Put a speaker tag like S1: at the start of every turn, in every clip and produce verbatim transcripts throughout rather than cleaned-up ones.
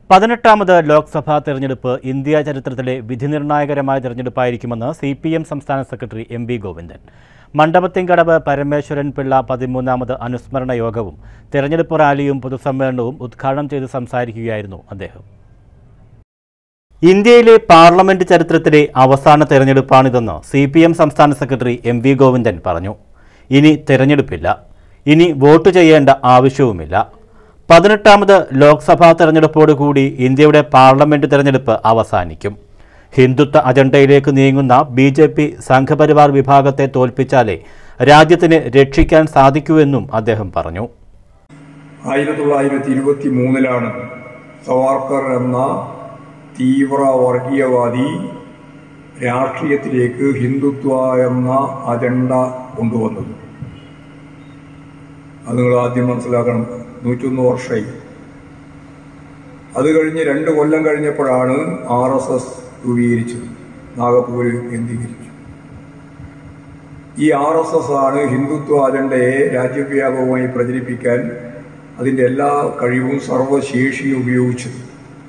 S1: പതിനെട്ടാമത് ലോക്സഭാ തെരഞ്ഞെടുപ്പ് ഇന്ത്യ ചരിത്രത്തിലെ വിധിനിർണായകരമായ തെരഞ്ഞെടുപ്പായിരിക്കുമെന്ന് സി പി എം സംസ്ഥാന secretary M V Govindan. Mandapathinkadavu Parameswaran Pillai പതിമൂന്നാമത് അനുസ്മരണ യോഗവും തെരഞ്ഞെടുപ്പ് റാലിയും പൊതുസമ്മേളനവും ഉദ്ഘാടനം ചെയ്ത് സംസാരിക്കുകയായിരുന്നു അദ്ദേഹം. ഇന്ത്യയിലെ പാർലമെന്റ് ചരിത്രത്തിലെ അവസാന തെരഞ്ഞെടുപ്പാണിതെന്ന് സി പി എം സംസ്ഥാന സെക്രട്ടറി എം വി ഗോവിന്ദൻ പറഞ്ഞു. ഇനി തെരഞ്ഞെടുപ്പില്ല, ഇനി വോട്ട് ചെയ്യേണ്ട ആവശ്യവുമില്ല. പതിനെട്ടാമത് ലോക്സഭാ തെരഞ്ഞെടുപ്പോടുകൂടി ഇന്ത്യയുടെ പാർലമെന്റ് തെരഞ്ഞെടുപ്പ് അവസാനിക്കും. ഹിന്ദുത്വ അജണ്ടയിലേക്ക് നീങ്ങുന്ന ബി ജെ പി സംഘപരിവാർ വിഭാഗത്തെ തോൽപ്പിച്ചാലേ രാജ്യത്തിന് രക്ഷിക്കാൻ സാധിക്കൂവെന്നും അദ്ദേഹം പറഞ്ഞു.
S2: ആയിരത്തി തൊള്ളായിരത്തി ഇരുപത്തി മൂന്നിലാണ് സവാർക്കർ എന്ന തീവ്ര വർഗീയവാദി രാഷ്ട്രീയത്തിലേക്ക് ഹിന്ദുത്വ എന്ന അജണ്ട കൊണ്ടുവന്നത്. അത് നിങ്ങൾ ആദ്യം മനസ്സിലാക്കണം. നൂറ്റൊന്ന് വർഷമായി. അത് കഴിഞ്ഞ് രണ്ട് കൊല്ലം കഴിഞ്ഞപ്പോഴാണ് ആർ എസ് എസ് രൂപീകരിച്ചത്, നാഗപ്പൂര് കേന്ദ്രീകരിച്ചു. ഈ ആർ എസ് എസ് ആണ് ഹിന്ദുത്വ അജണ്ടയെ രാജ്യവ്യാപകമായി പ്രചരിപ്പിക്കാൻ അതിൻ്റെ എല്ലാ കഴിവും സർവശേഷിയും ഉപയോഗിച്ചത്.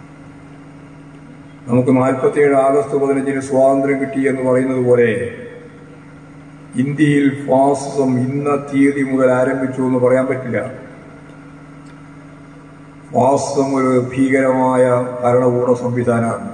S2: നമുക്ക് നാൽപ്പത്തിയേഴ് ആഗസ്റ്റ് പതിനഞ്ചിന് സ്വാതന്ത്ര്യം കിട്ടി എന്ന് പറയുന്നത് പോലെ ഇന്ത്യയിൽ ഫാസിസം ഇന്ന തീയതി മുതൽ ആരംഭിച്ചു എന്ന് പറയാൻ പറ്റില്ല. ഫാസിസം ഒരു ഭീകരമായ ഭരണകൂട സംവിധാനമാണ്.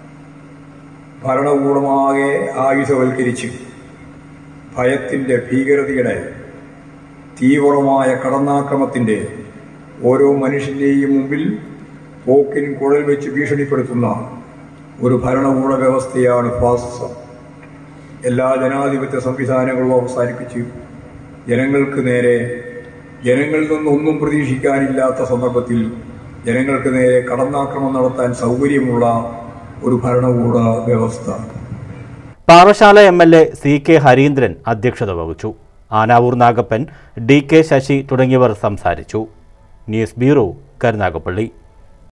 S2: ഭരണകൂടമാകെ ആയുധവൽക്കരിച്ച് ഭയത്തിന്റെ, ഭീകരതയുടെ, തീവ്രമായ കടന്നാക്രമത്തിന്റെ ഓരോ മനുഷ്യന്റെയും മുമ്പിൽ പോക്കിൻ കുഴൽ വെച്ച് ഭീഷണിപ്പെടുത്തുന്ന ഒരു ഭരണകൂട വ്യവസ്ഥയാണ് ഫാസിസം. എല്ലാ ജനാധിപത്യ സംവിധാനങ്ങളും അവസാനിപ്പിച്ച് ജനങ്ങൾക്ക് നേരെ, ജനങ്ങളിൽ നിന്നൊന്നും പ്രതീക്ഷിക്കാനില്ലാത്ത സന്ദർഭത്തിൽ ജനങ്ങൾക്ക് നേരെ കടന്നാക്രമണം നടത്താൻ സൗകര്യമുള്ള ഒരു ഭരണകൂട വ്യവസ്ഥ.
S1: Parassala M L A C K Harindran അധ്യക്ഷത വഹിച്ചു. ആനാവൂർ നാഗപ്പൻ, ഡി കെ ശശി തുടങ്ങിയവർ സംസാരിച്ചു. News bureau, Karunagappally.